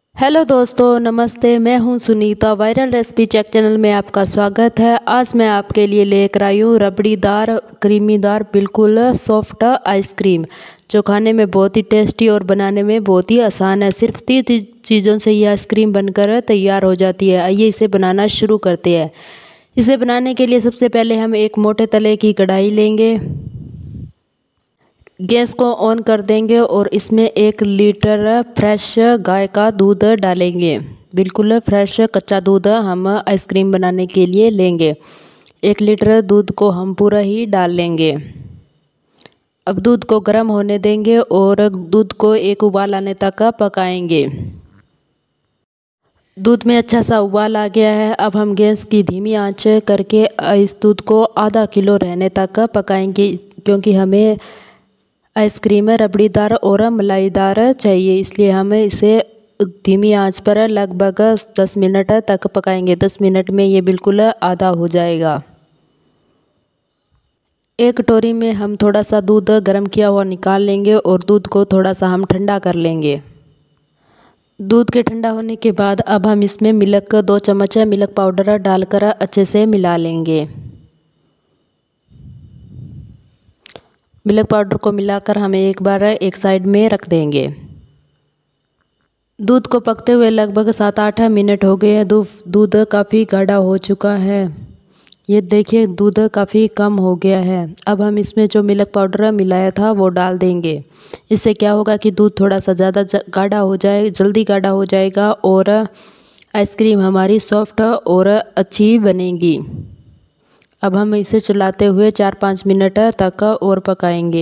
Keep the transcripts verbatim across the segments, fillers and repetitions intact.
Hello दोस्तों, नमस्ते। मैं हूं Sunita. Viral recipe check channel में आपका स्वागत है। आज मैं आपके लिए लेकर आई हूँ रबड़ीदार क्रीमीदार बिल्कुल सॉफ्ट आइसक्रीम, जो खाने में बहुत ही टेस्टी और बनाने में बहुत ही आसान है। सिर्फ तीन चीज़ों से ये आइसक्रीम बनकर तैयार हो जाती है। आइए इसे बनाना शुरू करते हैं। इसे बनाने के लिए सबसे पहले हम एक मोटे तले की कढ़ाई लेंगे, गैस को ऑन कर देंगे और इसमें एक लीटर फ्रेश गाय का दूध डालेंगे। बिल्कुल फ्रेश कच्चा दूध हम आइसक्रीम बनाने के लिए लेंगे। एक लीटर दूध को हम पूरा ही डाल लेंगे। अब दूध को गर्म होने देंगे और दूध को एक उबाल आने तक पकाएंगे। दूध में अच्छा सा उबाल आ गया है। अब हम गैस की धीमी आंच करके इस दूध को आधा किलो रहने तक पकाएंगे, क्योंकि हमें आइसक्रीम रबड़ीदार और मलाईदार चाहिए, इसलिए हम इसे धीमी आंच पर लगभग दस मिनट तक पकाएंगे। दस मिनट में ये बिल्कुल आधा हो जाएगा। एक कटोरी में हम थोड़ा सा दूध गर्म किया हुआ निकाल लेंगे और दूध को थोड़ा सा हम ठंडा कर लेंगे। दूध के ठंडा होने के बाद अब हम इसमें मिल्क दो चम्मच मिल्क पाउडर डालकर अच्छे से मिला लेंगे। मिल्क पाउडर को मिलाकर हमें एक बार एक साइड में रख देंगे। दूध को पकते हुए लगभग सात आठ मिनट हो गए हैं। दूध काफ़ी गाढ़ा हो चुका है। ये देखिए, दूध काफ़ी कम हो गया है। अब हम इसमें जो मिल्क पाउडर मिलाया था वो डाल देंगे। इससे क्या होगा कि दूध थोड़ा सा ज़्यादा गाढ़ा हो जाए जल्दी गाढ़ा हो जाएगा और आइसक्रीम हमारी सॉफ्ट और अच्छी बनेगी। अब हम इसे चलाते हुए चार पाँच मिनट तक और पकाएंगे।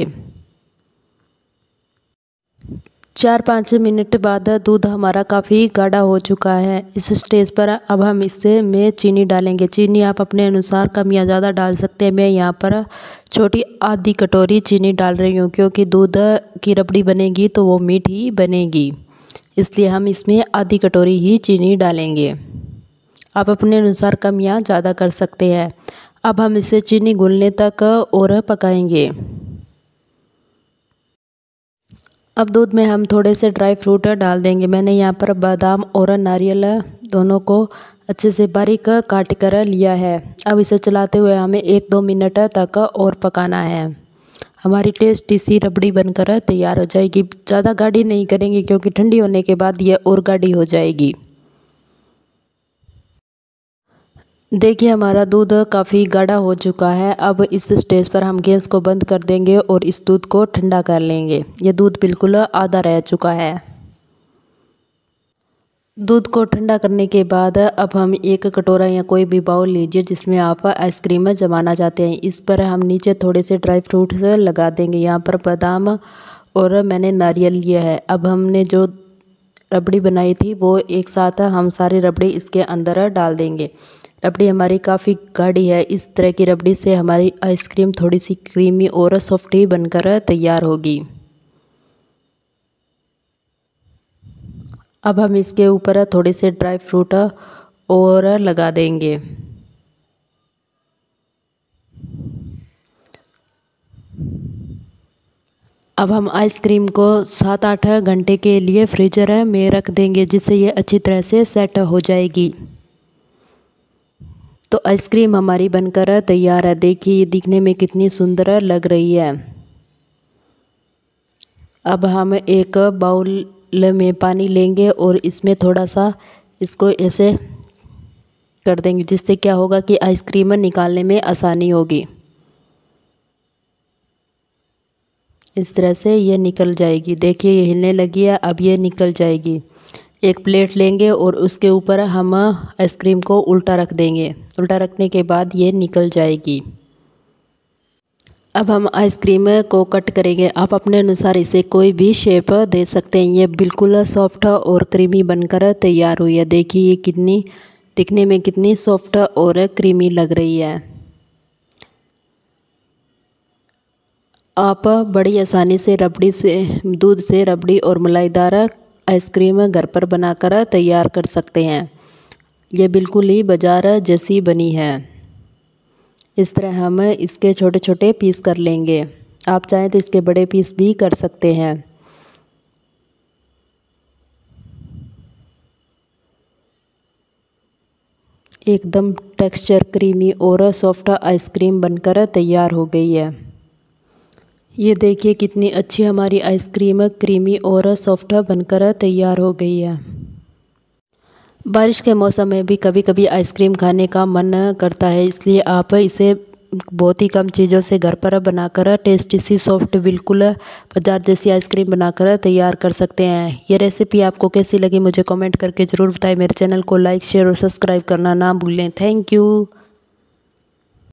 चार पाँच मिनट बाद दूध हमारा काफ़ी गाढ़ा हो चुका है। इस स्टेज पर अब हम इससे में चीनी डालेंगे। चीनी आप अपने अनुसार कम या ज़्यादा डाल सकते हैं। मैं यहाँ पर छोटी आधी कटोरी चीनी डाल रही हूँ, क्योंकि दूध की रबड़ी बनेगी तो वो मीठी बनेगी, इसलिए हम इसमें आधी कटोरी ही चीनी डालेंगे। आप अपने अनुसार कम या ज़्यादा कर सकते हैं। अब हम इसे चीनी घुलने तक और पकाएंगे। अब दूध में हम थोड़े से ड्राई फ्रूट डाल देंगे। मैंने यहाँ पर बादाम और नारियल दोनों को अच्छे से बारीक काट कर लिया है। अब इसे चलाते हुए हमें एक दो मिनट तक और पकाना है। हमारी टेस्टी सी रबड़ी बनकर तैयार हो जाएगी। ज़्यादा गाढ़ी नहीं करेंगे, क्योंकि ठंडी होने के बाद ये और गाढ़ी हो जाएगी। देखिए, हमारा दूध काफ़ी गाढ़ा हो चुका है। अब इस स्टेज पर हम गैस को बंद कर देंगे और इस दूध को ठंडा कर लेंगे। ये दूध बिल्कुल आधा रह चुका है। दूध को ठंडा करने के बाद अब हम एक कटोरा या कोई भी बाउल लीजिए जिसमें आप आइसक्रीम जमाना चाहते हैं। इस पर हम नीचे थोड़े से ड्राई फ्रूट्स लगा देंगे। यहाँ पर बादाम और मैंने नारियल लिया है। अब हमने जो रबड़ी बनाई थी वो एक साथ हम सारी रबड़ी इसके अंदर डाल देंगे। रबड़ी हमारी काफ़ी गाढ़ी है। इस तरह की रबड़ी से हमारी आइसक्रीम थोड़ी सी क्रीमी और सॉफ्टी बनकर तैयार होगी। अब हम इसके ऊपर थोड़े से ड्राई फ्रूट और लगा देंगे। अब हम आइसक्रीम को सात आठ घंटे के लिए फ्रीजर में रख देंगे, जिससे ये अच्छी तरह से सेट हो जाएगी। तो आइसक्रीम हमारी बनकर तैयार है। देखिए, ये दिखने में कितनी सुंदर लग रही है। अब हम एक बाउल में पानी लेंगे और इसमें थोड़ा सा इसको ऐसे कर देंगे, जिससे क्या होगा कि आइसक्रीम निकालने में आसानी होगी। इस तरह से ये निकल जाएगी। देखिए, ये हिलने लगी है। अब ये निकल जाएगी। एक प्लेट लेंगे और उसके ऊपर हम आइसक्रीम को उल्टा रख देंगे। उल्टा रखने के बाद ये निकल जाएगी। अब हम आइसक्रीम को कट करेंगे। आप अपने अनुसार इसे कोई भी शेप दे सकते हैं। ये बिल्कुल सॉफ्ट और क्रीमी बनकर तैयार हुई है। देखिए, ये कितनी दिखने में कितनी सॉफ्ट और क्रीमी लग रही है। आप बड़ी आसानी से रबड़ी से दूध से रबड़ी और मलाईदार आइसक्रीम घर पर बनाकर तैयार कर सकते हैं। ये बिल्कुल ही बाजार जैसी बनी है। इस तरह हम इसके छोटे छोटे पीस कर लेंगे। आप चाहें तो इसके बड़े पीस भी कर सकते हैं। एकदम टेक्सचर क्रीमी और सॉफ्ट आइसक्रीम बनकर तैयार हो गई है। ये देखिए कितनी अच्छी हमारी आइसक्रीम क्रीमी और सॉफ्ट बनकर तैयार हो गई है। बारिश के मौसम में भी कभी कभी आइसक्रीम खाने का मन करता है, इसलिए आप इसे बहुत ही कम चीज़ों से घर पर बनाकर टेस्टी सी सॉफ्ट बिल्कुल बाजार जैसी आइसक्रीम बनाकर तैयार कर सकते हैं। ये रेसिपी आपको कैसी लगी मुझे कमेंट करके ज़रूर बताएं। मेरे चैनल को लाइक शेयर और सब्सक्राइब करना ना भूलें। Thank you.